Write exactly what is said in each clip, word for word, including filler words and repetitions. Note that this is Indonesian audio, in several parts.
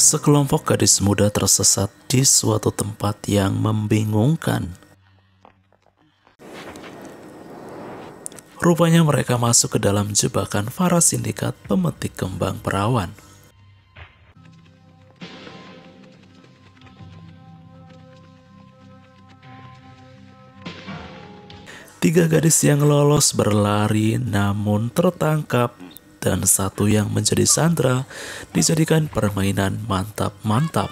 Sekelompok gadis muda tersesat di suatu tempat yang membingungkan. Rupanya mereka masuk ke dalam jebakan para sindikat pemetik kembang perawan. Tiga gadis yang lolos berlari namun tertangkap, dan satu yang menjadi sandera dijadikan permainan mantap-mantap.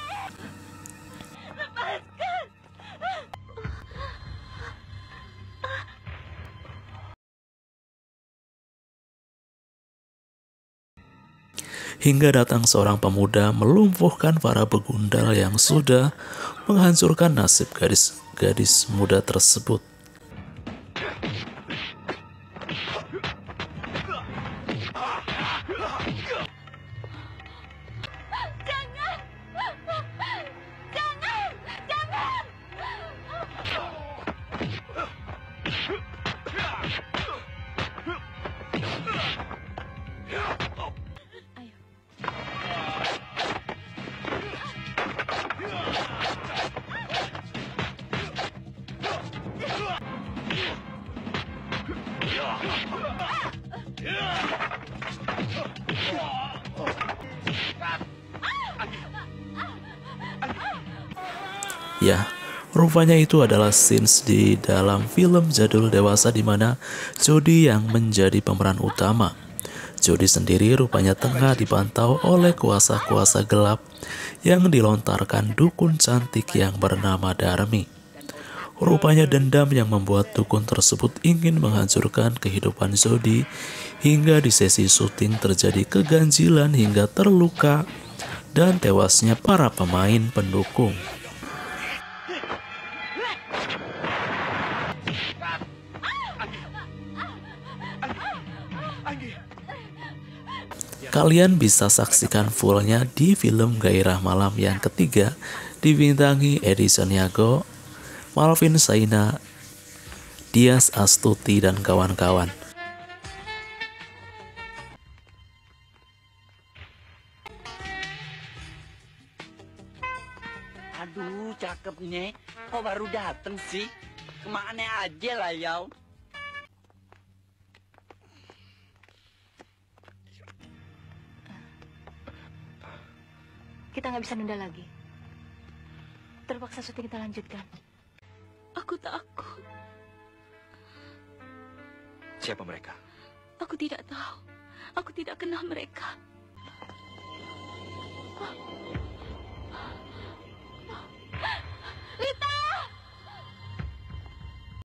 Hingga datang seorang pemuda melumpuhkan para begundal yang sudah menghancurkan nasib gadis-gadis muda tersebut. Ya, rupanya itu adalah scenes di dalam film jadul dewasa di mana Jodie yang menjadi pemeran utama. Jodie sendiri rupanya tengah dipantau oleh kuasa-kuasa gelap yang dilontarkan dukun cantik yang bernama Darmi. Rupanya dendam yang membuat dukun tersebut ingin menghancurkan kehidupan Jodie, hingga di sesi syuting terjadi keganjilan hingga terluka dan tewasnya para pemain pendukung. Kalian bisa saksikan fullnya di film Gairah Malam yang ketiga, dibintangi Edison Yago, Malvin Saina, Dias Astuti, dan kawan-kawan. Aduh, cakepnya. Kok baru dateng sih? Kemana aja lah, Yau? Kita nggak bisa nunda lagi. Terpaksa syuting kita lanjutkan. Aku takut. Siapa mereka? Aku tidak tahu. Aku tidak kenal mereka. Lita!